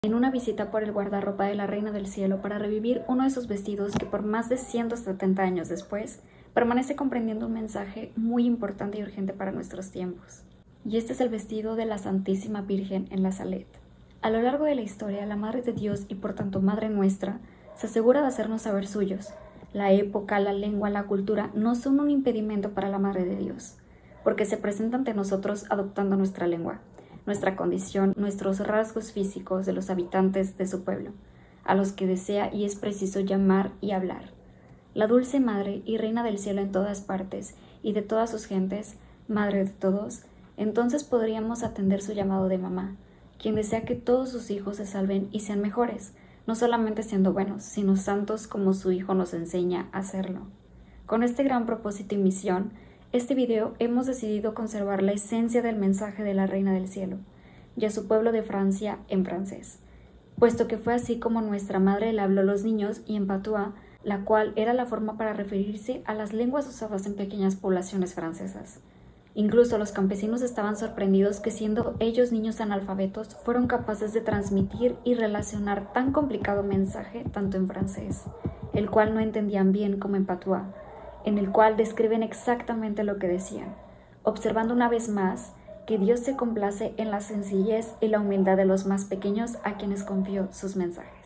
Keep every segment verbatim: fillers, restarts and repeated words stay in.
en una visita por el guardarropa de la Reina del Cielo para revivir uno de sus vestidos que por más de ciento setenta años después permanece comprendiendo un mensaje muy importante y urgente para nuestros tiempos. Y este es el vestido de la Santísima Virgen en la Salet. A lo largo de la historia, la Madre de Dios y por tanto Madre nuestra se asegura de hacernos saber suyos. La época, la lengua, la cultura no son un impedimento para la Madre de Dios, porque se presenta ante nosotros adoptando nuestra lengua, nuestra condición, nuestros rasgos físicos de los habitantes de su pueblo, a los que desea y es preciso llamar y hablar. La dulce Madre y Reina del Cielo en todas partes y de todas sus gentes, Madre de todos, entonces podríamos atender su llamado de mamá, quien desea que todos sus hijos se salven y sean mejores, no solamente siendo buenos, sino santos como su Hijo nos enseña a hacerlo. Con este gran propósito y misión, este video hemos decidido conservar la esencia del mensaje de la Reina del Cielo y a su pueblo de Francia en francés, puesto que fue así como nuestra madre le habló a los niños y en patois, la cual era la forma para referirse a las lenguas usadas en pequeñas poblaciones francesas. Incluso los campesinos estaban sorprendidos que siendo ellos niños analfabetos fueron capaces de transmitir y relacionar tan complicado mensaje tanto en francés, el cual no entendían bien como en patois, en el cual describen exactamente lo que decían, observando una vez más que Dios se complace en la sencillez y la humildad de los más pequeños a quienes confió sus mensajes.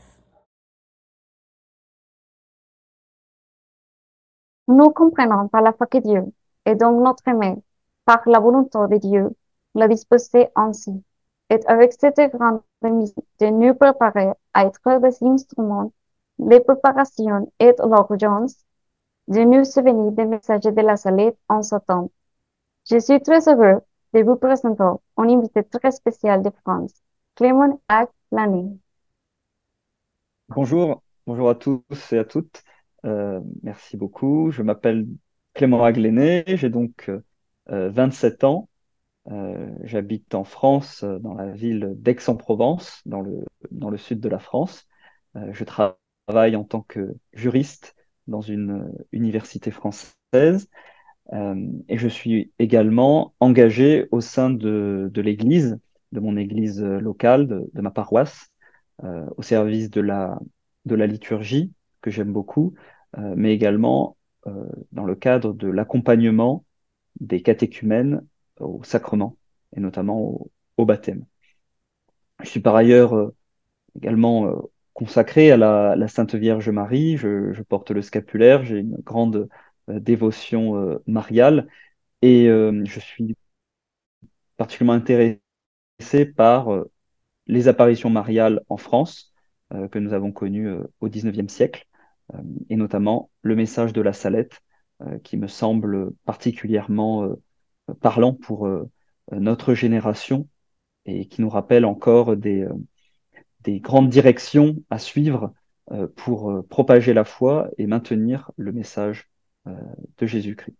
Nous comprenons par la foi que Dieu est donc notre Mère, par la volonté de Dieu, l'a disposé ainsi. Et avec cette grande mise de nous préparer à être des instruments, les préparations et l'urgence de nous souvenir des messages de la salette en ce temps. Je suis très heureux de vous présenter un invité très spécial de France, Clément Hack Lanning. Bonjour, bonjour à tous et à toutes. Euh, merci beaucoup. Je m'appelle Clément Aglené, j'ai donc euh, vingt-sept ans. Euh, j'habite en France, euh, dans la ville d'Aix-en-Provence, dans le, dans le sud de la France. Euh, je tra- travaille en tant que juriste dans une euh, université française euh, et je suis également engagé au sein de, de l'église, de mon église euh, locale, de, de ma paroisse, euh, au service de la, de la liturgie, que j'aime beaucoup, euh, mais également euh, dans le cadre de l'accompagnement des catéchumènes au sacrement, et notamment au, au baptême. Je suis par ailleurs euh, également euh, consacré à la, la Sainte Vierge Marie, je, je porte le scapulaire, j'ai une grande euh, dévotion euh, mariale, et euh, je suis particulièrement intéressé par euh, les apparitions mariales en France, euh, que nous avons connues euh, au dix-neuvième siècle, euh, et notamment le message de la Salette, euh, qui me semble particulièrement euh, parlant pour euh, notre génération et qui nous rappelle encore des, euh, des grandes directions à suivre euh, pour euh, propager la foi et maintenir le message euh, de Jésus-Christ.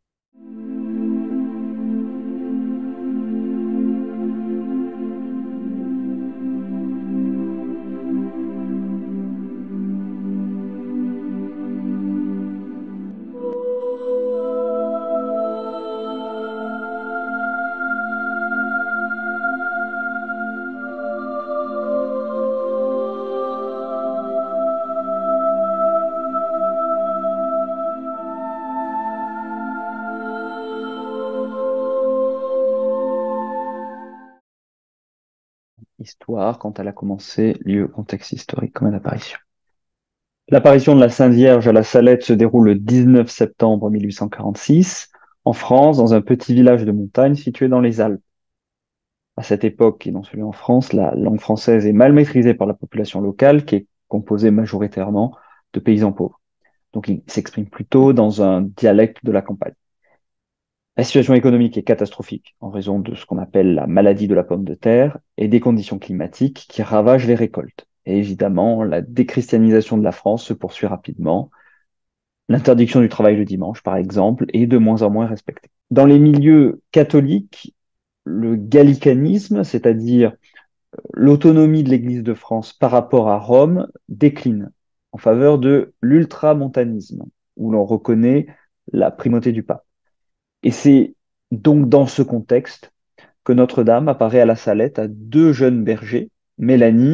Histoire, quand elle a commencé, lieu, contexte historique, comme une apparition. L'apparition de la Sainte Vierge à la Salette se déroule le dix-neuf septembre mille huit cent quarante-six en France, dans un petit village de montagne situé dans les Alpes. À cette époque, et dans celui en France, la langue française est mal maîtrisée par la population locale, qui est composée majoritairement de paysans pauvres. Donc, il s'exprime plutôt dans un dialecte de la campagne. La situation économique est catastrophique en raison de ce qu'on appelle la maladie de la pomme de terre et des conditions climatiques qui ravagent les récoltes. Et évidemment, la déchristianisation de la France se poursuit rapidement. L'interdiction du travail le dimanche, par exemple, est de moins en moins respectée. Dans les milieux catholiques, le gallicanisme, c'est-à-dire l'autonomie de l'Église de France par rapport à Rome, décline en faveur de l'ultramontanisme, où l'on reconnaît la primauté du pape. Et c'est donc dans ce contexte que Notre-Dame apparaît à la Salette à deux jeunes bergers, Mélanie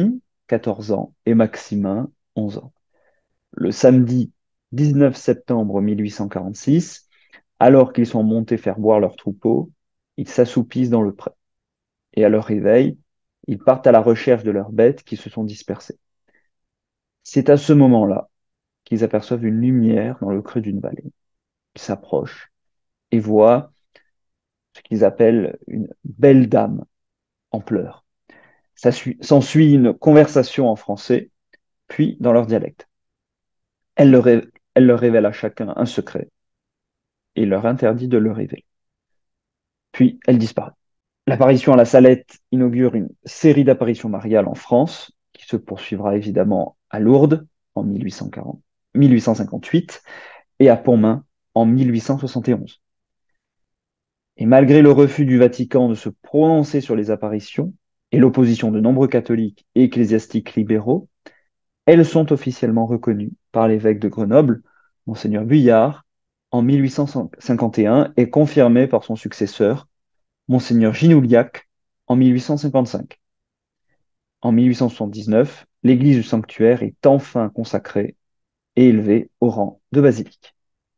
quatorze ans, et Maximin, onze ans. Le samedi dix-neuf septembre mille huit cent quarante-six, alors qu'ils sont montés faire boire leur troupeau, ils s'assoupissent dans le pré. Et à leur réveil, ils partent à la recherche de leurs bêtes qui se sont dispersées. C'est à ce moment-là qu'ils aperçoivent une lumière dans le creux d'une vallée. Ils s'approchent et voient ce qu'ils appellent une belle dame en pleurs. S'ensuit une conversation en français, puis dans leur dialecte. Elle leur, elle leur révèle à chacun un secret et leur interdit de le révéler. Puis elle disparaît. L'apparition à la Salette inaugure une série d'apparitions mariales en France, qui se poursuivra évidemment à Lourdes en mille huit cent quarante, mille huit cent cinquante-huit et à Pontmain en mille huit cent soixante et onze. Et malgré le refus du Vatican de se prononcer sur les apparitions et l'opposition de nombreux catholiques et ecclésiastiques libéraux, elles sont officiellement reconnues par l'évêque de Grenoble, Monseigneur Buyard, en mille huit cent cinquante et un et confirmées par son successeur, Monseigneur Ginouliac, en mille huit cent cinquante-cinq. En mille huit cent soixante-dix-neuf, l'église du sanctuaire est enfin consacrée et élevée au rang de basilique.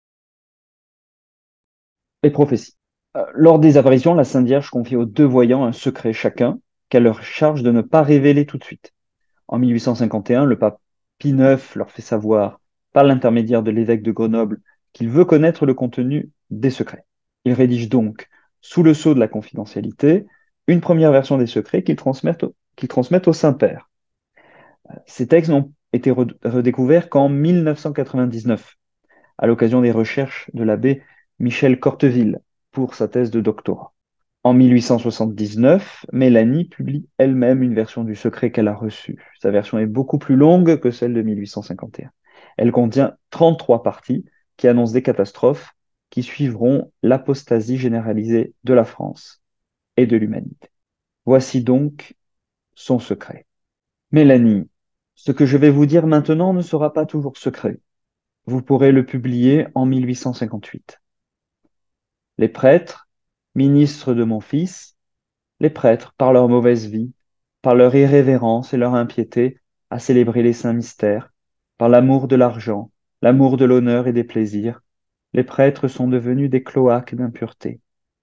Les prophéties. Euh, lors des apparitions, la Sainte Vierge confie aux deux voyants un secret chacun qu'elle leur charge de ne pas révéler tout de suite. En mille huit cent cinquante et un, le pape Pie neuf leur fait savoir, par l'intermédiaire de l'évêque de Grenoble, qu'il veut connaître le contenu des secrets. Il rédige donc, sous le sceau de la confidentialité, une première version des secrets qu'il transmettent au, qu'il transmettent au Saint-Père. Ces textes n'ont été redécouverts qu'en mille neuf cent quatre-vingt-dix-neuf, à l'occasion des recherches de l'abbé Michel Corteville pour sa thèse de doctorat. En mille huit cent soixante-dix-neuf, Mélanie publie elle-même une version du secret qu'elle a reçue. Sa version est beaucoup plus longue que celle de mille huit cent cinquante et un. Elle contient trente-trois parties qui annoncent des catastrophes qui suivront l'apostasie généralisée de la France et de l'humanité. Voici donc son secret. Mélanie, ce que je vais vous dire maintenant ne sera pas toujours secret. Vous pourrez le publier en mille huit cent cinquante-huit. Les prêtres, ministres de mon fils, les prêtres, par leur mauvaise vie, par leur irrévérence et leur impiété, à célébrer les saints mystères, par l'amour de l'argent, l'amour de l'honneur et des plaisirs, les prêtres sont devenus des cloaques d'impureté.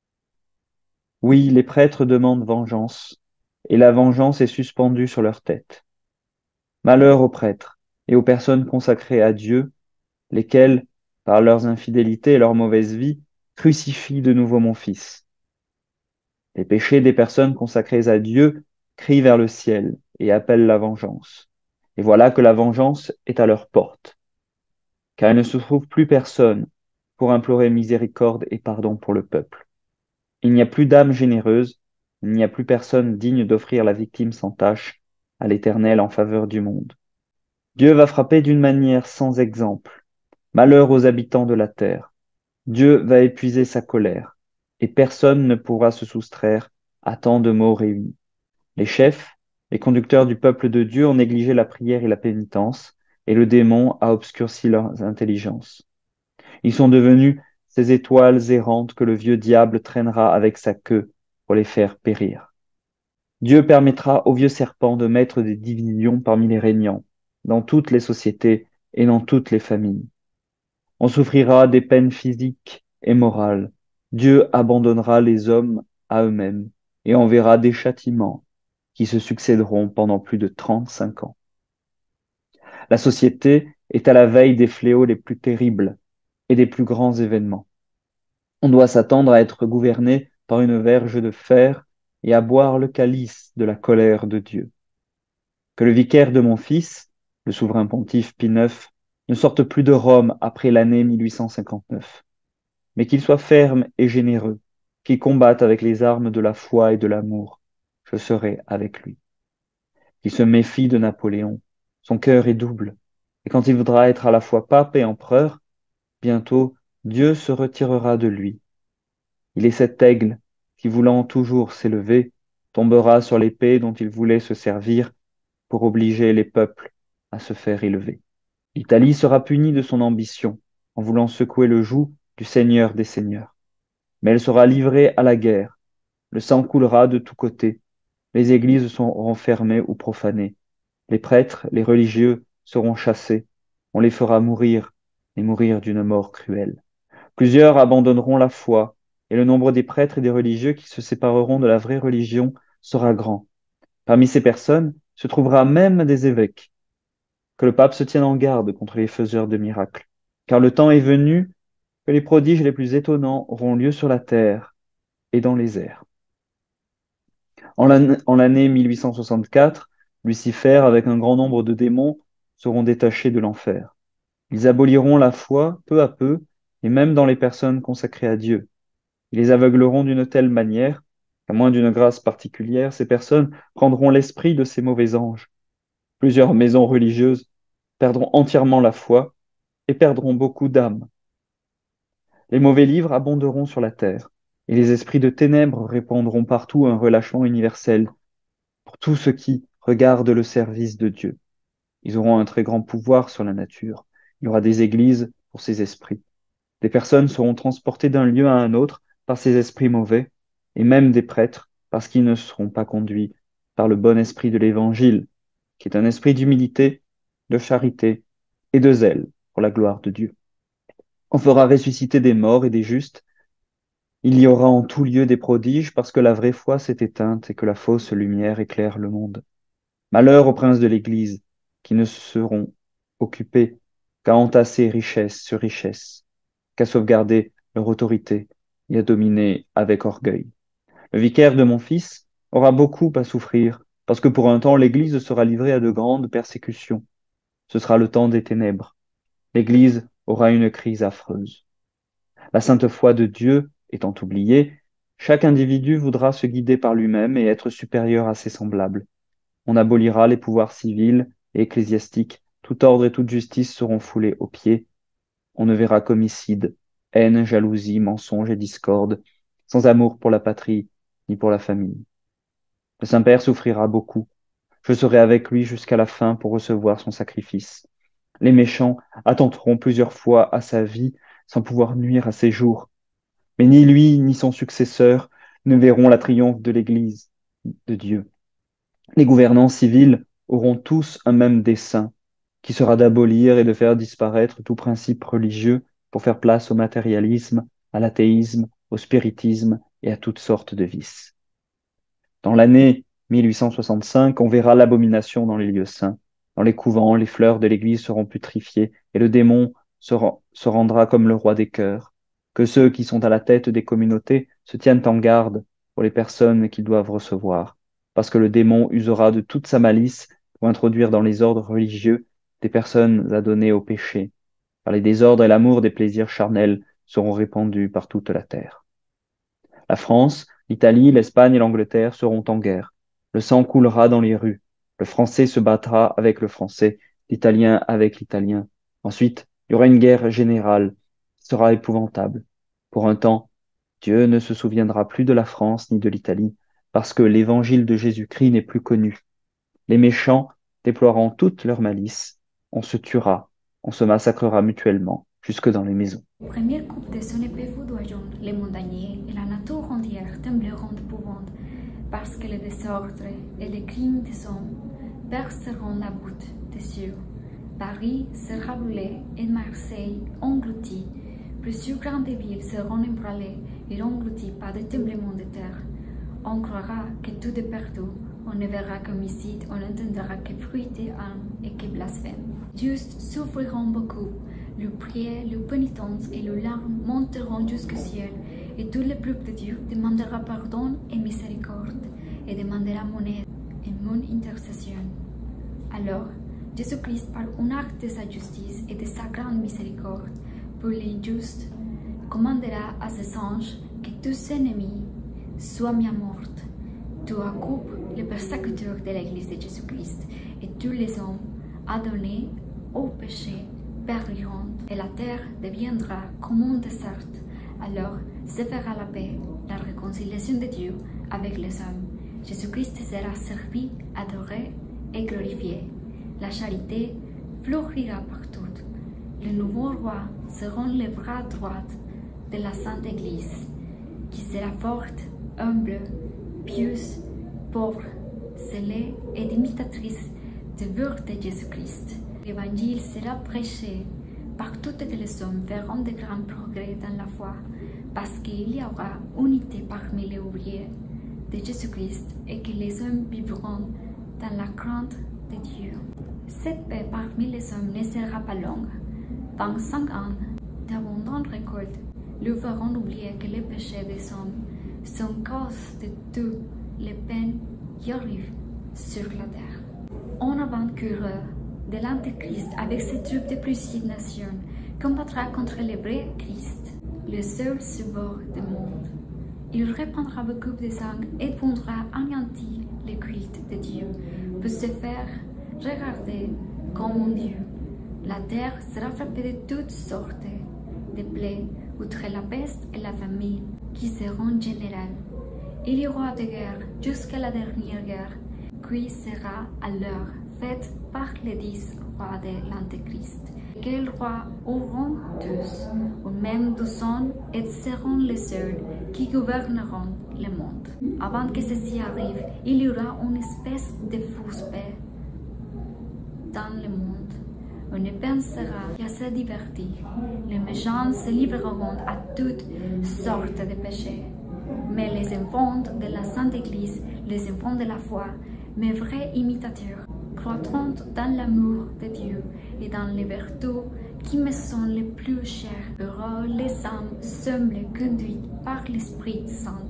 Oui, les prêtres demandent vengeance, et la vengeance est suspendue sur leur tête. Malheur aux prêtres et aux personnes consacrées à Dieu, lesquels, par leurs infidélités et leur mauvaise vie, crucifient de nouveau mon fils. Les péchés des personnes consacrées à Dieu crient vers le ciel et appellent la vengeance. Et voilà que la vengeance est à leur porte, car il ne se trouve plus personne pour implorer miséricorde et pardon pour le peuple. Il n'y a plus d'âme généreuse, il n'y a plus personne digne d'offrir la victime sans tache à l'Éternel en faveur du monde. Dieu va frapper d'une manière sans exemple. Malheur aux habitants de la terre. Dieu va épuiser sa colère, et personne ne pourra se soustraire à tant de mots réunis. Les chefs, les conducteurs du peuple de Dieu ont négligé la prière et la pénitence, et le démon a obscurci leurs intelligences. Ils sont devenus ces étoiles errantes que le vieux diable traînera avec sa queue pour les faire périr. Dieu permettra au vieux serpent de mettre des divisions parmi les régnants, dans toutes les sociétés et dans toutes les familles. On souffrira des peines physiques et morales. Dieu abandonnera les hommes à eux-mêmes et enverra des châtiments qui se succéderont pendant plus de trente-cinq ans. La société est à la veille des fléaux les plus terribles et des plus grands événements. On doit s'attendre à être gouverné par une verge de fer et à boire le calice de la colère de Dieu. Que le vicaire de mon fils, le souverain pontife Pie neuf, ne sorte plus de Rome après l'année mille huit cent cinquante-neuf, mais qu'il soit ferme et généreux, qu'il combatte avec les armes de la foi et de l'amour. Je serai avec lui. Qu'il se méfie de Napoléon. Son cœur est double, et quand il voudra être à la fois pape et empereur, bientôt Dieu se retirera de lui. Il est cet aigle qui, voulant toujours s'élever, tombera sur l'épée dont il voulait se servir pour obliger les peuples à se faire élever. L'Italie sera punie de son ambition en voulant secouer le joug du Seigneur des Seigneurs. Mais elle sera livrée à la guerre. Le sang coulera de tous côtés. Les églises seront fermées ou profanées. Les prêtres, les religieux seront chassés. On les fera mourir, et mourir d'une mort cruelle. Plusieurs abandonneront la foi, et le nombre des prêtres et des religieux qui se sépareront de la vraie religion sera grand. Parmi ces personnes se trouvera même des évêques. Que le pape se tienne en garde contre les faiseurs de miracles, car le temps est venu que les prodiges les plus étonnants auront lieu sur la terre et dans les airs. En l'année mille huit cent soixante-quatre, Lucifer, avec un grand nombre de démons, seront détachés de l'enfer. Ils aboliront la foi peu à peu, et même dans les personnes consacrées à Dieu. Ils les aveugleront d'une telle manière qu'à moins d'une grâce particulière, ces personnes prendront l'esprit de ces mauvais anges. Plusieurs maisons religieuses perdront entièrement la foi et perdront beaucoup d'âmes. Les mauvais livres abonderont sur la terre, et les esprits de ténèbres répandront partout un relâchement universel pour tous ceux qui regardent le service de Dieu. Ils auront un très grand pouvoir sur la nature. Il y aura des églises pour ces esprits. Des personnes seront transportées d'un lieu à un autre par ces esprits mauvais, et même des prêtres, parce qu'ils ne seront pas conduits par le bon esprit de l'Évangile, qui est un esprit d'humilité, de charité et de zèle pour la gloire de Dieu. On fera ressusciter des morts et des justes. Il y aura en tout lieu des prodiges, parce que la vraie foi s'est éteinte et que la fausse lumière éclaire le monde. Malheur aux princes de l'Église, qui ne seront occupés qu'à entasser richesse sur richesse, qu'à sauvegarder leur autorité et à dominer avec orgueil. Le vicaire de mon fils aura beaucoup à souffrir, parce que pour un temps l'Église sera livrée à de grandes persécutions. Ce sera le temps des ténèbres. L'Église aura une crise affreuse. La sainte foi de Dieu étant oubliée, chaque individu voudra se guider par lui-même et être supérieur à ses semblables. On abolira les pouvoirs civils et ecclésiastiques, tout ordre et toute justice seront foulés aux pieds. On ne verra qu'homicide, haine, jalousie, mensonge et discorde, sans amour pour la patrie ni pour la famille. Le Saint-Père souffrira beaucoup. Je serai avec lui jusqu'à la fin pour recevoir son sacrifice. Les méchants attenteront plusieurs fois à sa vie sans pouvoir nuire à ses jours. Mais ni lui ni son successeur ne verront la triomphe de l'Église de Dieu. Les gouvernants civils auront tous un même dessein, qui sera d'abolir et de faire disparaître tout principe religieux pour faire place au matérialisme, à l'athéisme, au spiritisme et à toutes sortes de vices. Dans l'année mille huit cent soixante-cinq, on verra l'abomination dans les lieux saints. Dans les couvents, les fleurs de l'Église seront putrifiées et le démon se, rend, se rendra comme le roi des cœurs. Que ceux qui sont à la tête des communautés se tiennent en garde pour les personnes qu'ils doivent recevoir, parce que le démon usera de toute sa malice pour introduire dans les ordres religieux des personnes adonnées au péché, car les désordres et l'amour des plaisirs charnels seront répandus par toute la terre. La France, l'Italie, l'Espagne et l'Angleterre seront en guerre. Le sang coulera dans les rues. Le français se battra avec le français, l'italien avec l'italien. Ensuite, il y aura une guerre générale qui sera épouvantable. Pour un temps, Dieu ne se souviendra plus de la France ni de l'Italie, parce que l'évangile de Jésus-Christ n'est plus connu. Les méchants déploieront toute leur malice. On se tuera, on se massacrera mutuellement, jusque dans les maisons. Première coupe de son épée foudroyante, les montagniers et la nature entière trembleront d'épouvante, parce que le désordre et les crimes des hommes perceront la voûte des cieux. Paris sera brûlé et Marseille engloutie. Plusieurs grandes villes seront ébranlées et englouties par des tremblements de terre. On croira que tout est perdu. On ne verra qu'homicide, on n'entendra que fruité âme et que blasphème. Justes souffriront beaucoup. Le prière, le pénitence et le larmes monteront jusqu'au ciel, et tout le peuple de Dieu demandera pardon et miséricorde, et demandera mon aide et mon intercession. Alors, Jésus-Christ, par un acte de sa justice et de sa grande miséricorde, pour les justes, commandera à ses anges que tous ses ennemis soient mis à mort. Tout accoupe le persécuteur de l'Église de Jésus-Christ, et tous les hommes adonnés au péché périront, et la terre deviendra comme un désert. Alors se fera la paix, la réconciliation de Dieu avec les hommes. Jésus-Christ sera servi, adoré et glorifié. La charité fleurira partout. Le nouveau roi sera le bras droit de la Sainte Église, qui sera forte, humble, pieuse, pauvre, scellée et imitatrice devoir de Jésus-Christ. L'évangile sera prêché par toutes les hommes verront de grands progrès dans la foi, parce qu'il y aura unité parmi les ouvriers de Jésus-Christ et que les hommes vivront dans la crainte de Dieu. Cette paix parmi les hommes ne sera pas longue. vingt-cinq ans d'abondante récolte leur feront oublier que les péchés des hommes sont cause de toutes les peines qui arrivent sur la terre. On a vaincu de l'Antéchrist avec ses troupes de plusieurs nations, combattra contre le vrai Christ, le seul sauveur du monde. Il répandra beaucoup de sang et voudra anéantir le culte de Dieu pour se faire regarder comme un Dieu. La terre sera frappée de toutes sortes de plaies, outre la peste et la famine, qui seront générales. Il y aura des guerres jusqu'à la dernière guerre, qui sera alors faite par les dix rois de l'Antéchrist. Quels rois auront tous une même douzaine et seront les seuls qui gouverneront le monde. Avant que ceci arrive, il y aura une espèce de fausse paix dans le monde. On ne pensera qu'à se divertir. Les méchants se livreront à toutes sortes de péchés. Mais les enfants de la Sainte Église, les enfants de la foi, mes vrais imitateurs, croîtront dans l'amour de Dieu et dans les vertus qui me sont les plus chères. Heureux les âmes semblent conduites par l'Esprit Saint.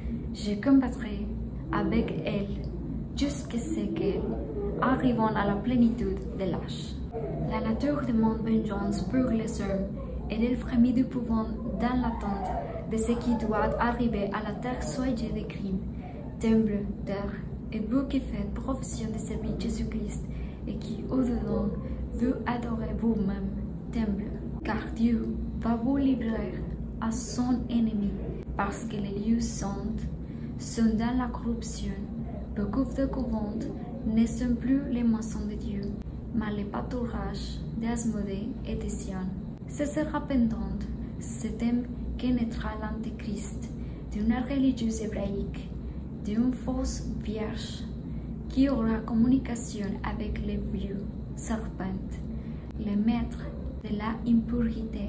Je combattrai avec elles jusqu'à ce qu'elles arrivent à la plénitude de l'âge. La nature demande vengeance pour les hommes et elle frémit du pouvoir dans l'attente de ce qui doit arriver à la terre soyez des crimes, temble terre. Et vous qui faites profession de servir Jésus-Christ et qui, au-dedans, vous adorez vous-même, temple, car Dieu va vous livrer à son ennemi, parce que les lieux saints sont dans la corruption. Beaucoup de couvents ne sont plus les maisons de Dieu, mais les pâturages d'Asmodée et de Sion. Ce sera pendant ce thème que naîtra l'Antéchrist d'une religieuse hébraïque, d'une fausse vierge qui aura communication avec les vieux serpents, le maître de la impureté.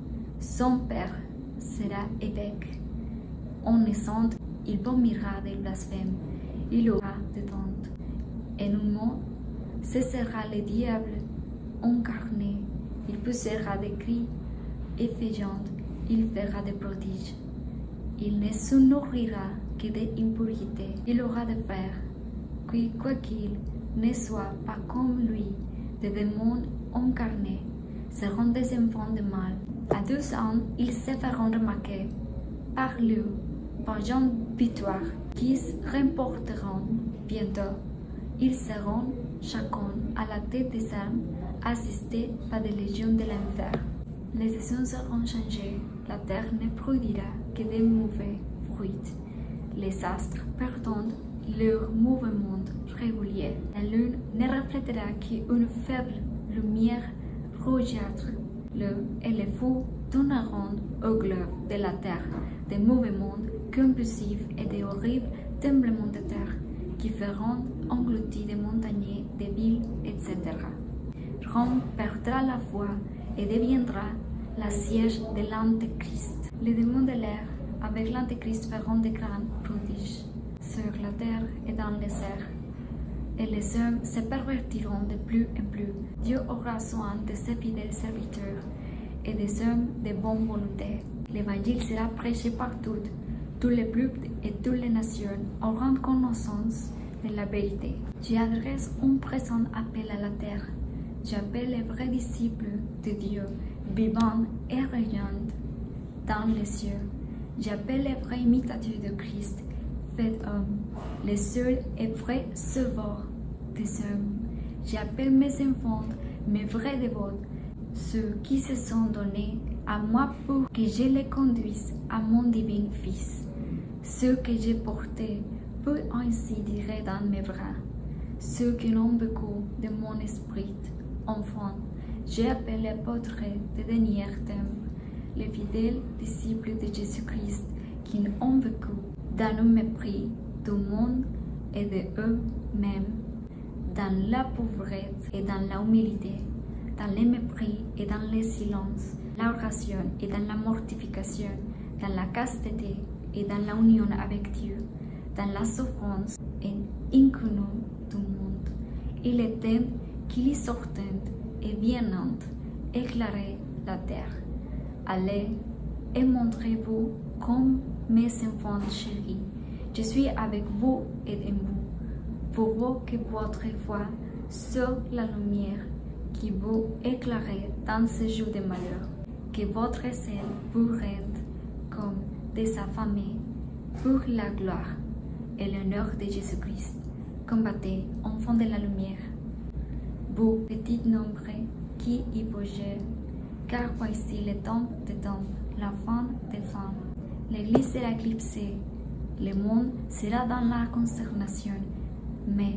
Son père sera évêque. En naissant, il vomira des blasphèmes, il aura des dents. En un mot, ce sera le diable incarné. Il poussera des cris effrayants, il fera des prodiges. Il ne se nourrira que d'impureté. Il aura des frères, qui, quoiqu'il ne soit pas comme lui, des démons incarnés, seront des enfants de mal. À douze ans, ils se feront remarquer par leur vaillante victoire, qui se remporteront bientôt. Ils seront chacun à la tête des armes, assistés par des légions de l'enfer. Les saisons seront changées, la terre ne produira que des mauvais fruits. Les astres perdront leur mouvement régulier. La lune ne reflètera qu'une faible lumière rougeâtre. Le et les fous donneront au globe de la terre des mouvements compulsifs et des horribles tremblements de terre qui feront engloutir des montagnes, des villes, et cetera. Rome perdra la foi et deviendra la siège de l'Antéchrist. Les démons de l'air avec l'Antéchrist feront de grands prodiges sur la terre et dans les airs. Et les hommes se pervertiront de plus en plus. Dieu aura soin de ses fidèles serviteurs et des hommes de bonne volonté. L'évangile sera prêché partout. Tous les peuples et toutes les nations auront connaissance de la vérité. J'adresse un présent appel à la terre. J'appelle les vrais disciples de Dieu, vivants et rayonnants dans les cieux. J'appelle les vrais imitateurs de Christ, fait homme, les seuls et vrais sauveurs des hommes. J'appelle mes enfants, mes vrais dévots, ceux qui se sont donnés à moi pour que je les conduise à mon divin Fils, ceux que j'ai portés pour ainsi dire dans mes bras, ceux qui n'ont beaucoup de mon esprit. Enfin, j'appelle les apôtres de dernier temps, les fidèles disciples de Jésus-Christ qui ont vécu dans le mépris du monde et de eux-mêmes, dans la pauvreté et dans la humilité, dans le mépris et dans le silence, l'oration et dans la mortification, dans la chasteté et dans la union avec Dieu, dans la souffrance et inconnue du monde. Il est temps qu'il y sortant et viennent éclairer la terre. Allez et montrez-vous comme mes enfants chéris. Je suis avec vous et en vous, pour que votre foi soit la lumière qui vous éclaire dans ce jour de malheur, que votre ciel vous rende comme des affamés pour la gloire et l'honneur de Jésus-Christ. Combattez, enfants de la lumière, vous petits nombreux qui y bougez, car voici le temps des temps, la fin des fins. L'Église sera éclipsée, le monde sera dans la consternation, mais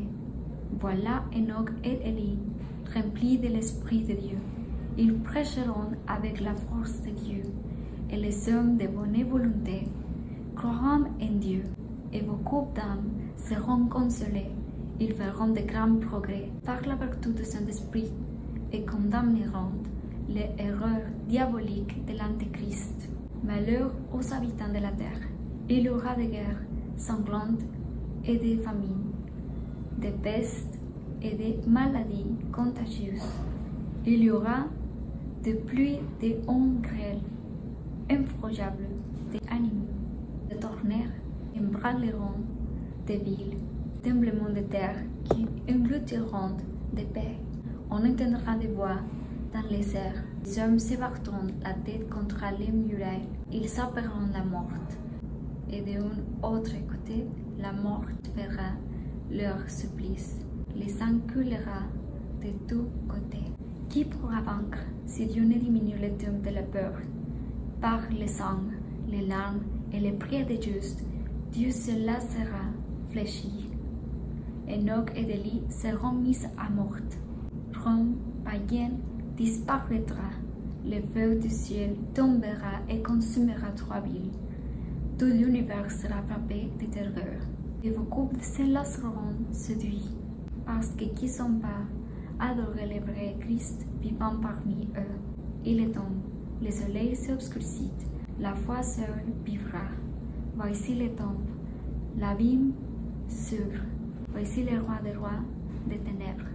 voilà Enoch et Élie, remplis de l'Esprit de Dieu. Ils prêcheront avec la force de Dieu, et les hommes de bonne volonté croiront en Dieu, et beaucoup d'âmes seront consolées. Ils feront de grands progrès par la vertu du Saint-Esprit et condamneront les erreurs diaboliques de l'Antéchrist. Malheur aux habitants de la terre. Il y aura des guerres sanglantes et des famines, des pestes et des maladies contagieuses. Il y aura des pluies, des ondes grêles, effroyables, des animaux, des tonnerres ébranleront des villes, tremblements de terre qui engloutiront des pays. On entendra des voix dans les airs. Les hommes se battront la tête contre les murailles. Ils s'appelleront la mort. Et d'un autre côté, la mort fera leur supplice. Les sang coulera de tous côtés. Qui pourra vaincre si Dieu ne diminue le temps de la peur? Par le sang, les larmes et les prières des justes, Dieu se laissera fléchir. Enoch et Élie seront mis à mort. Rome païenne disparaîtra. Le feu du ciel tombera et consumera trois villes. Tout l'univers sera frappé de terreur. Et vos couples se laisseront séduits, parce que qui sont pas adorer le vrai Christ vivant parmi eux. Il est temps, le soleil s'obscurcit, la foi seule vivra. Voici le temps, l'abîme s'ouvre. Voici le roi des rois des ténèbres.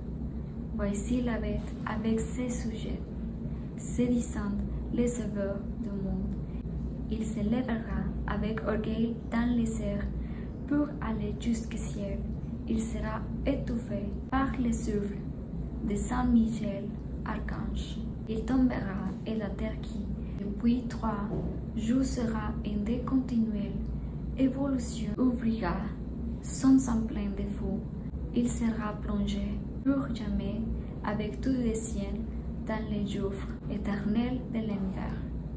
Voici la bête avec ses sujets, sédissant les sauveurs du monde. Il se lèvera avec orgueil dans les airs pour aller jusqu'au ciel. Il sera étouffé par le souffle de Saint Michel, archange. Il tombera et la terre qui, depuis trois jours, sera en de continuelle évolution, ouvrira son sang plein de feu. Il sera plongé pour jamais avec tous les siens dans les gouffres éternels de l'enfer.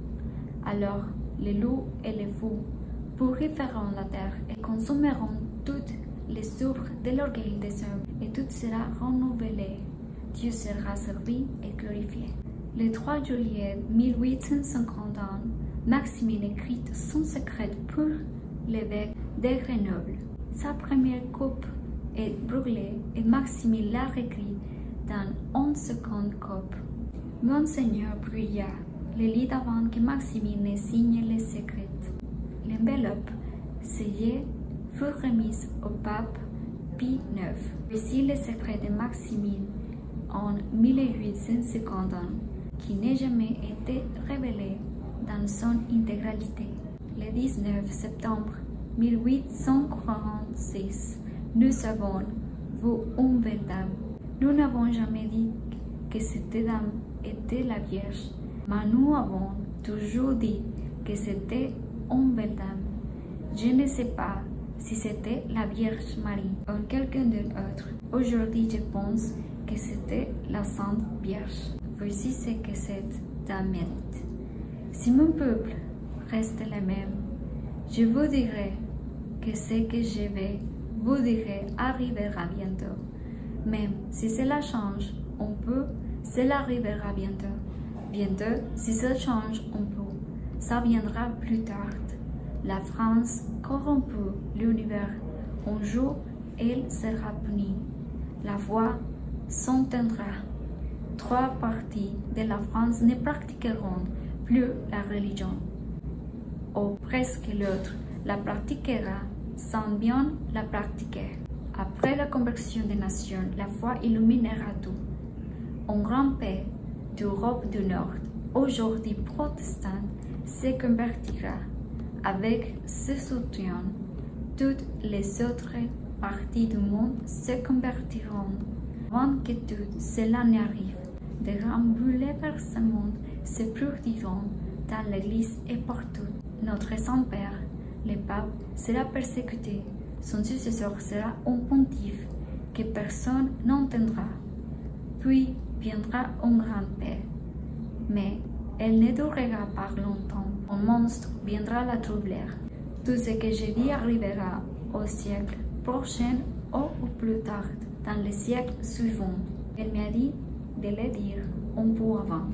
Alors les loups et les fous purifieront la terre et consumeront toutes les souffres de l'orgueil des hommes, et tout sera renouvelé. Dieu sera servi et glorifié. Le trois juillet mille huit cent cinquante-un, Maximine écrit son secret pour l'évêque de Grenoble. Sa première coupe est brûlée et Maximine l'a réécrit dans une seconde coupe. Monseigneur brilla le lit avant que Maximine ne signe le secret. L'enveloppe scellée fut remise au pape Pie neuf. Voici le secret de Maximine en mille huit cent cinquante-un, qui n'a jamais été révélé dans son intégralité. Le dix-neuf septembre mille huit cent quarante-six, nous avons vu une belle dame. Nous n'avons jamais dit que cette dame était la Vierge, mais nous avons toujours dit que c'était une belle dame. Je ne sais pas si c'était la Vierge Marie ou quelqu'un d'autre. Aujourd'hui, je pense que c'était la Sainte Vierge. Voici ce que cette dame mérite. Si mon peuple reste le même, je vous dirai que ce que je vais vous dire arrivera bientôt. Même si cela change un peu, cela arrivera bientôt. Bientôt, si ça change un peu, ça viendra plus tard. La France corrompue l'univers. Un jour, elle sera punie. la voix s'entendra. Trois parties de la France ne pratiqueront plus la religion, ou presque l'autre la pratiquera sans bien la pratiquer. Après la conversion des nations, la foi illuminera tout. Un grand pays d'Europe du Nord, aujourd'hui protestante, se convertira. Avec ce soutien, toutes les autres parties du monde se convertiront. Avant que tout cela n'arrive, de grands bouleversements se produiront dans l'Église et partout. Notre Saint-Père, le pape, sera persécuté. Son successeur sera un pontife que personne n'entendra. Puis viendra une grande paix. Mais elle ne durera pas longtemps. Un monstre viendra la troubler. Tout ce que je dis arrivera au siècle prochain ou au plus tard, dans le siècle suivant. Elle m'a dit de le dire un peu avant.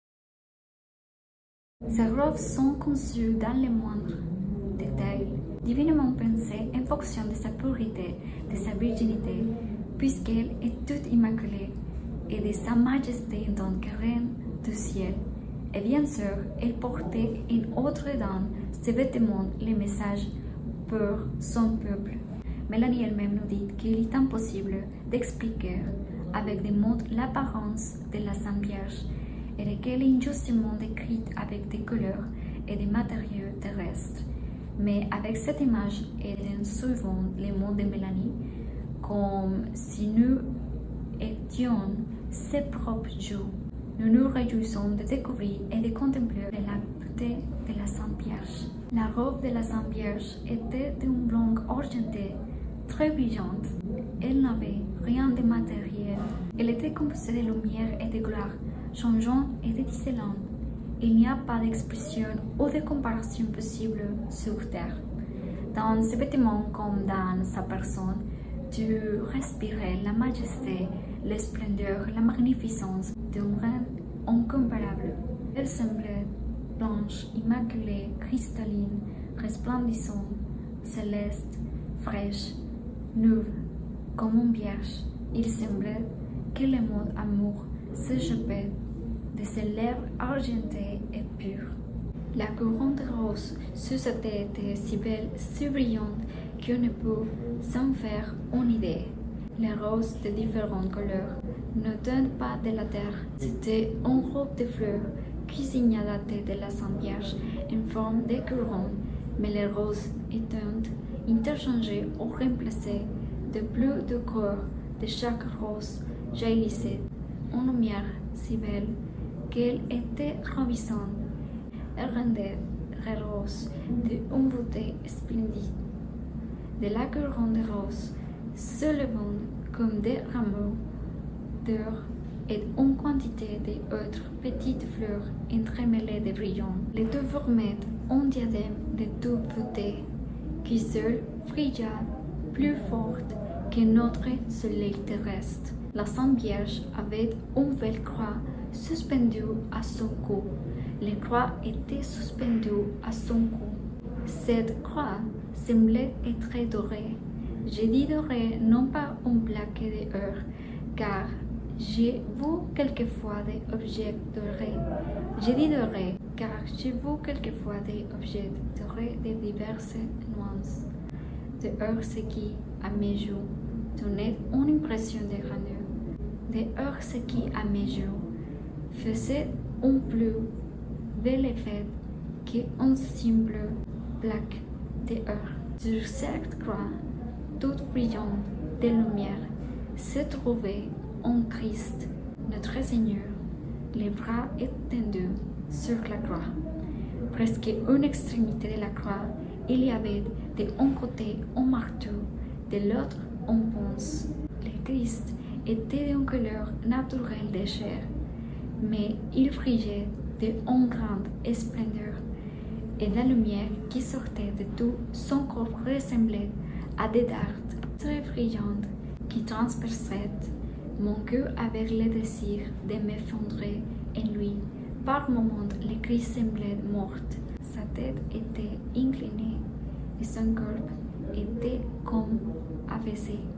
Ces robes sont conçues dans les moindres détails, divinement pensées en fonction de sa pureté, de sa virginité, puisqu'elle est toute immaculée, et de sa majesté en tant que reine du ciel. Et bien sûr, elle portait en autre dans ses vêtements le message pour son peuple. Mélanie elle-même nous dit qu'il est impossible d'expliquer avec des mots l'apparence de la Sainte Vierge et qu'elle est injustement décrite avec des couleurs et des matériaux terrestres. Mais avec cette image et en suivant les mots de Mélanie, comme si nous étions ses propres jours, nous nous réjouissons de découvrir et de contempler la beauté de la Sainte Vierge. La robe de la Sainte Vierge était d'un blanc argenté, très brillante. Elle n'avait rien de matériel. Elle était composée de lumière et de gloire, changeante et décelante. Il n'y a pas d'expression ou de comparaison possible sur terre. Dans ses vêtements comme dans sa personne, tu respirais la majesté, la splendeur, la magnificence d'une reine incomparable. Elle semblait blanche, immaculée, cristalline, resplendissante, céleste, fraîche, neuve, comme une vierge. Il semblait que le mot amour s'échappait de ses lèvres argentées et pures. La couronne de rose sur sa tête était si belle, si brillante, qu'on ne peut s'en faire une idée. Les roses de différentes couleurs ne donnent pas de la terre. C'était une robe de fleurs qui signait la tête de la Sainte Vierge en forme de couronne, mais les roses éteintes, interchangées ou remplacées de plus de corps de chaque rose, jaillissait une lumière si belle qu'elle était ravissante. Elle rendait les roses d'une beauté splendide. De la couronne de roses se levant comme des rameaux d'or et une quantité d'autres petites fleurs entremêlées de brillants. Les deux formaient un diadème de toute beauté qui seul brilla plus forte que notre soleil terrestre. La Sainte Vierge avait une belle croix suspendue à son cou. Les croix étaient suspendues à son cou. Cette croix semblait être dorée. J'ai dit dorée non pas une plaque d'or, car j'ai vu quelquefois des objets dorés. J'ai dit doré, car j'ai vu quelquefois des objets dorés de diverses nuances. De or ce qui, à mes yeux, donnait une impression de grandeur. De or ce qui, à mes yeux, faisait un plus bel effet qu'une simple plaque de or. Sur cette croix, toute brillante de lumière, se trouvait un Christ, notre Seigneur, les bras étendus sur la croix. Presque une extrémité de la croix, il y avait de un côté un marteau, de l'autre un ponce. Le Christ était d'une couleur naturelle de chair, mais il brillait d'une grande splendeur, et la lumière qui sortait de tout son corps ressemblait à des dards très brillantes qui transperçaient mon cœur avec le désir de m'effondrer en lui. Par moments, le Christ semblait mort. Sa tête était inclinée et son corps était comme abaissé.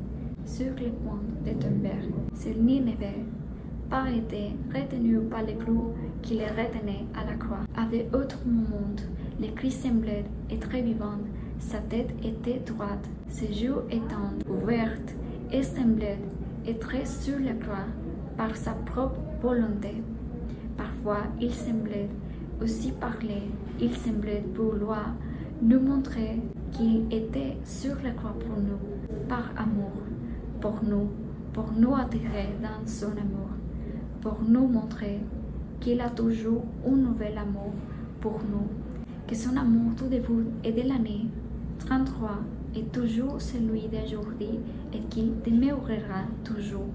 sur le point de tomber. S'il n'y n'avait pas été retenu par les clous qui les retenaient à la croix. À d'autres moments, le Christ semblait être vivant, sa tête était droite, ses joues étant ouvertes et semblait être sur la croix par sa propre volonté. Parfois, il semblait aussi parler, il semblait vouloir nous montrer qu'il était sur la croix pour nous, par amour, pour nous, pour nous attirer dans son amour, pour nous montrer qu'il a toujours un nouvel amour pour nous, que son amour tout début et de l'année trente-trois est toujours celui d'aujourd'hui et qu'il demeurera toujours.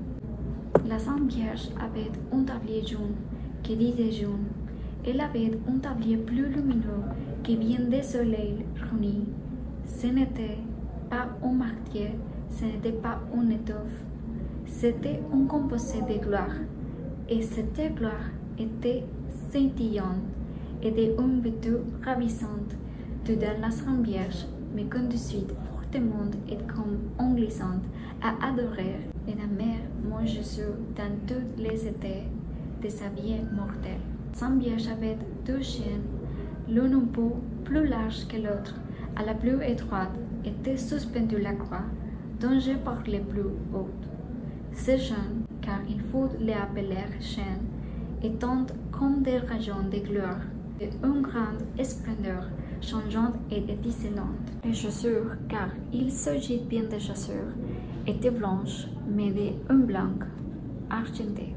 La Sainte Vierge avait un tablier jaune qui disait jaune. Elle avait un tablier plus lumineux qui vient des soleils réunis. Ce n'était pas un martyr, ce n'était pas une étoffe. C'était un composé de gloire. Et cette gloire était scintillante et d'une beauté ravissante. Tout dans la Sainte Vierge me conduisit fortement et comme englissante à adorer et aimer mon Jésus dans tous les états de sa vie mortelle. Sainte Vierge avait deux chaînes, l'une un peu plus large que l'autre, à la plus étroite était suspendue la croix, dont je parlais plus haute. Ces chaînes, car il faut les appeler chaînes, étant comme des rayons de gloire, d'une grande splendeur, changeante et étincelante. Les chaussures, car il s'agit bien de chaussures, étaient blanches, mais d'un blanc argenté.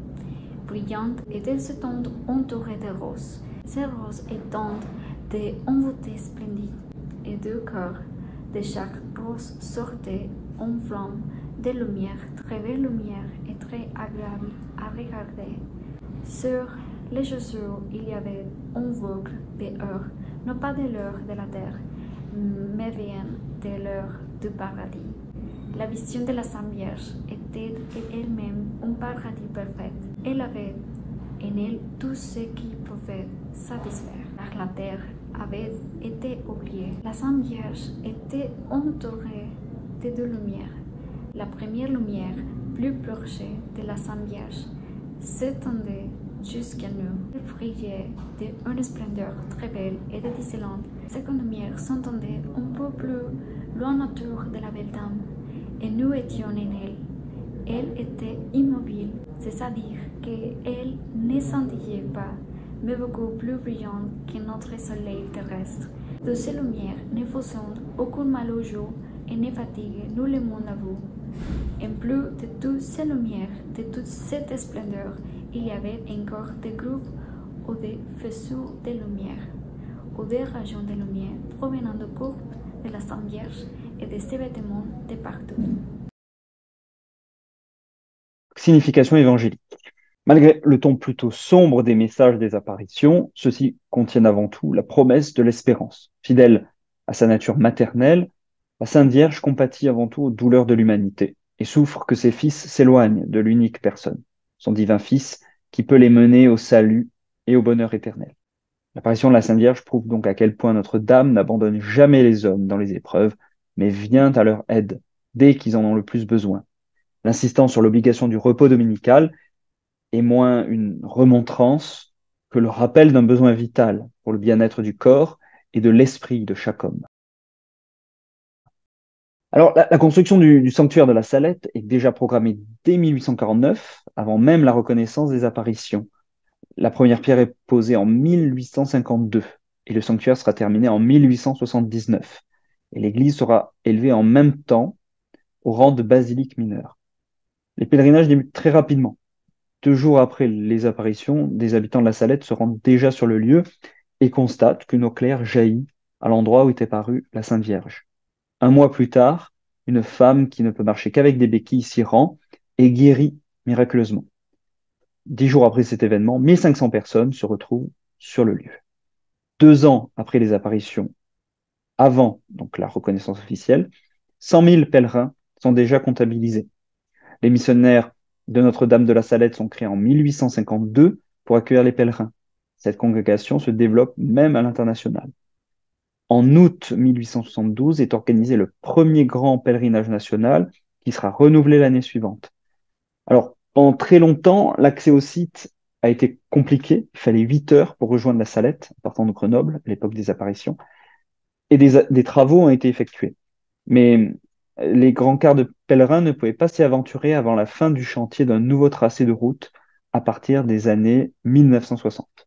Brillantes et elles s'étaient entourées de roses, ces roses étant des envoûtés splendides, et deux cœurs de chaque rose sortaient en flamme de lumière, très belle lumière et très agréable à regarder. Sur les chaussures, il y avait un boucle d'or, non pas de l'or de la terre, mais bien de l'or du paradis. La vision de la Sainte Vierge était elle-même un paradis parfait. Elle avait en elle tout ce qui pouvait satisfaire, car la terre avait été oubliée. La Sainte Vierge était entourée de deux lumières. La première lumière, plus proche de la Sainte Vierge, s'étendait jusqu'à nous. Elle brillait d'une splendeur très belle et étincelante. Cette lumière s'entendait un peu plus loin autour de la belle dame, et nous étions en elle. Elle était immobile, c'est-à-dire qu'elle ne scintillait pas, mais beaucoup plus brillante que notre soleil terrestre. De ces lumières ne faisant aucun mal aux yeux et ne fatiguaient nullement la vue. En plus de toutes ces lumières, de toute cette splendeur, il y avait encore des groupes ou des faisceaux de lumière, ou des rayons de lumière provenant du corps de la Sainte Vierge et de ses vêtements de partout. Signification évangélique. Malgré le ton plutôt sombre des messages des apparitions, ceux-ci contiennent avant tout la promesse de l'espérance. Fidèle à sa nature maternelle, la Sainte Vierge compatit avant tout aux douleurs de l'humanité et souffre que ses fils s'éloignent de l'unique personne, son divin Fils, qui peut les mener au salut et au bonheur éternel. L'apparition de la Sainte Vierge prouve donc à quel point Notre-Dame n'abandonne jamais les hommes dans les épreuves, mais vient à leur aide dès qu'ils en ont le plus besoin. L'insistance sur l'obligation du repos dominical est moins une remontrance que le rappel d'un besoin vital pour le bien-être du corps et de l'esprit de chaque homme. Alors, la, la construction du, du sanctuaire de la Salette est déjà programmée dès mille huit cent quarante-neuf, avant même la reconnaissance des apparitions. La première pierre est posée en mille huit cent cinquante-deux et le sanctuaire sera terminé en mille huit cent soixante-dix-neuf. Et l'église sera élevée en même temps au rang de basilique mineure. Les pèlerinages débutent très rapidement. Deux jours après les apparitions, des habitants de la Salette se rendent déjà sur le lieu et constatent qu'une eau claire jaillit à l'endroit où était parue la Sainte Vierge. Un mois plus tard, une femme qui ne peut marcher qu'avec des béquilles s'y rend et guérit miraculeusement. Dix jours après cet événement, mille cinq cents personnes se retrouvent sur le lieu. Deux ans après les apparitions, avant donc la reconnaissance officielle, cent mille pèlerins sont déjà comptabilisés. Les missionnaires de Notre-Dame de la Salette sont créés en mille huit cent cinquante-deux pour accueillir les pèlerins. Cette congrégation se développe même à l'international. En août mille huit cent soixante-douze est organisé le premier grand pèlerinage national qui sera renouvelé l'année suivante. Alors, pendant très longtemps, l'accès au site a été compliqué. Il fallait huit heures pour rejoindre la Salette, partant de Grenoble, à l'époque des apparitions. Et des, des travaux ont été effectués. Mais les grands quarts de pèlerins ne pouvaient pas s'y aventurer avant la fin du chantier d'un nouveau tracé de route à partir des années mille neuf cent soixante.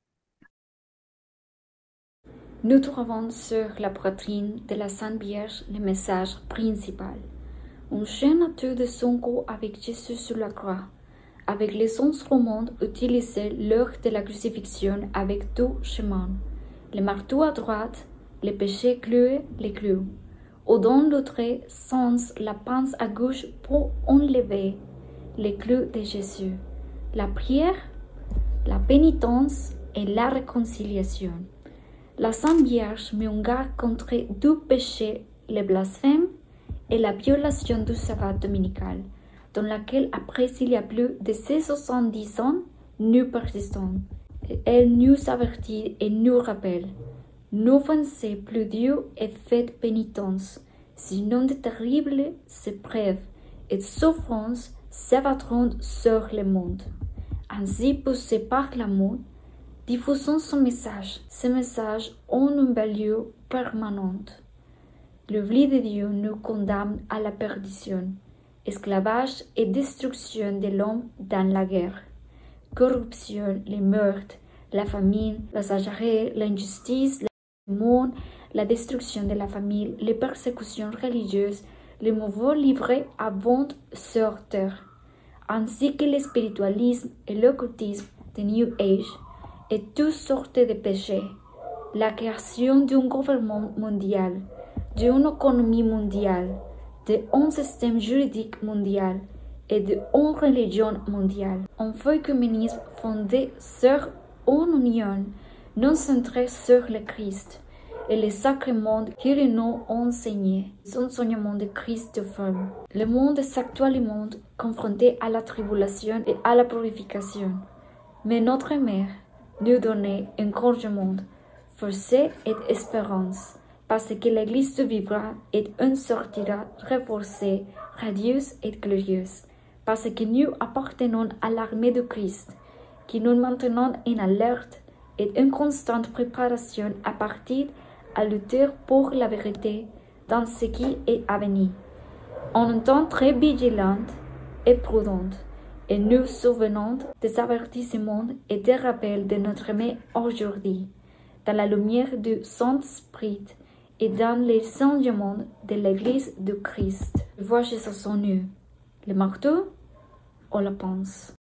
Nous trouvons sur la poitrine de la Sainte Vierge le message principal. Une chaîne à tour de son cou avec Jésus sur la croix, avec les instruments utilisés lors de la crucifixion avec tout chemin, le marteau à droite, le péché cloué, les clous, ou dans l'autre sens la pince à gauche pour enlever les clous de Jésus, la prière, la pénitence et la réconciliation. La Sainte Vierge met en garde contre deux péchés, le blasphème et la violation du sabbat dominical, dans laquelle, après il y a plus de soixante-dix ans, nous persistons. Elle nous avertit et nous rappelle: n'offensez plus Dieu et faites pénitence, sinon de terribles épreuves et souffrances s'abattront sur le monde. Ainsi, poussés par l'amour, diffusons son message, ce message en une valeur permanente. L'oubli de Dieu nous condamne à la perdition, esclavage et destruction de l'homme dans la guerre, corruption, les meurtres, la famine, la sagerie, l'injustice, le monde, la destruction de la famille, les persécutions religieuses, les mouvements livrés à vente sur terre, ainsi que le spiritualisme et l'occultisme de New Age, et toutes sortes de péchés, la création d'un gouvernement mondial, d'une économie mondiale, d'un système juridique mondial et d'une religion mondiale. Un faux communisme fondé sur une union non centrée sur le Christ et les sacrements qu'il nous a enseignés, les enseignements de Christ de forme. Le monde est actuellement confronté à la tribulation et à la purification. Mais notre mère nous donnait encouragement, force et espérance, parce que l'Église vivra et en sortira renforcée, radieuse et glorieuse, parce que nous appartenons à l'armée de Christ, qui nous maintenons en alerte et en constante préparation à partir à lutter pour la vérité dans ce qui est à venir, en un temps très vigilant et prudent, et nous souvenons des avertissements et des rappels de notre Mère aujourd'hui, dans la lumière du Saint-Esprit et dans les enseignements de l'Église de Christ. Vois Jésus en nous, le marteau ou la pince.